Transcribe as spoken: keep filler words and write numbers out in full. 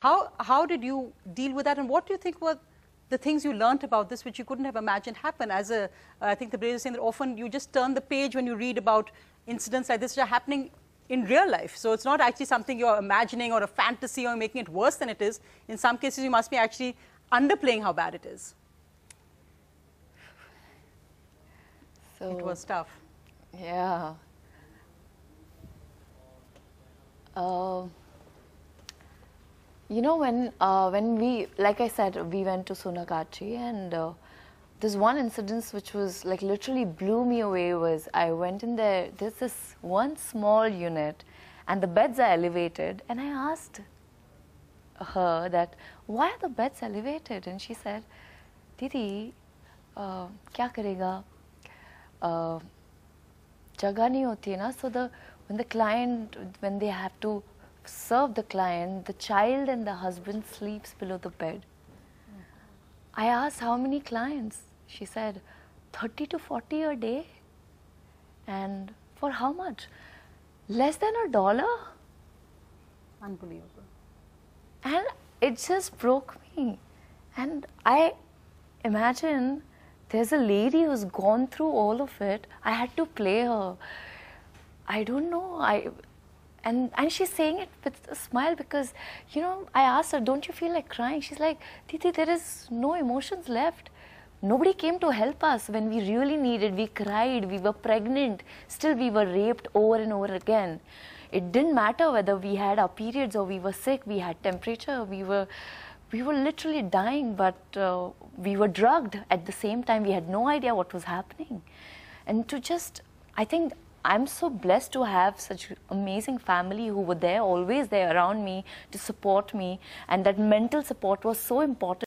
How, how did you deal with that, and what do you think were the things you learnt about this which you couldn't have imagined happen? As a, I think the Brave is saying that often you just turn the page when you read about incidents like this which are happening in real life. So it's not actually something you're imagining or a fantasy or making it worse than it is. In some cases, you must be actually underplaying how bad it is. So, it was tough. Yeah. Uh, you know, when, uh, when we, like I said, we went to Sonagachi, and uh, this one incident which was like literally blew me away was I went in there, there's this one small unit and the beds are elevated, and I asked her that, why are the beds elevated? And she said, Didi, uh, kya karega? Uh, jagah nahi hoti hai na, so the, when the client, when they have to serve the client, the child and the husband sleeps below the bed. I asked how many clients? She said thirty to forty a day. And for how much? Less than a dollar? Unbelievable. And it just broke me. And I imagine there's a lady who's gone through all of it. I had to play her. I don't know. I and and she's saying it with a smile because, you know, I asked her, don't you feel like crying? She's like, Didi, there is no emotions left. Nobody came to help us when we really needed. We cried, we were pregnant, still we were raped over and over again. It didn't matter whether we had our periods or we were sick, we had temperature, we were, we were literally dying, but uh, we were drugged at the same time. We had no idea what was happening. And to just, I think, I'm so blessed to have such amazing family who were there, always there around me to support me. And that mental support was so important.